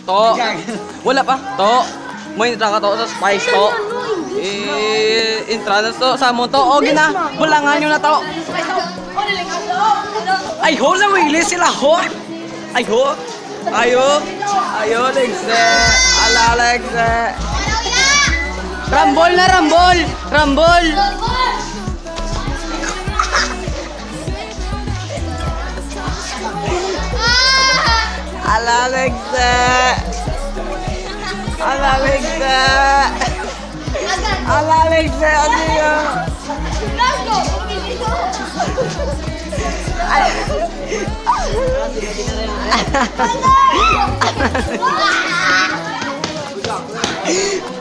To. Wala pa. To. May intra ka to sa spice to. Intranas to sa mo to. O gina. Bulangan nyo na to. Ay ho na wili sila ho. Ay ho. Ayo. Ayo Lexe. Ala Lexe. Rambol na rambol. Rambol. Ala Lexe. Ala Lexe. Ala Lexe. Adiyo. Ala!